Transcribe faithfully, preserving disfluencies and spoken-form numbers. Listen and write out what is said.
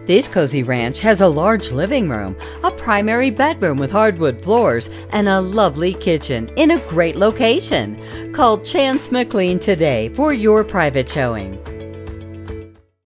This cozy ranch has a large living room, a primary bedroom with hardwood floors, and a lovely kitchen in a great location. Call Chantz Mclean today for your private showing.